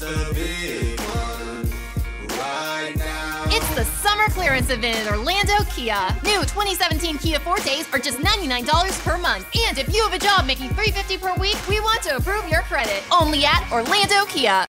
the big one right now. It's the summer clearance event at Orlando Kia. New 2017 Kia Fortes are just $99 per month. And if you have a job making $350 per week, we want to approve your credit. Only at Orlando Kia.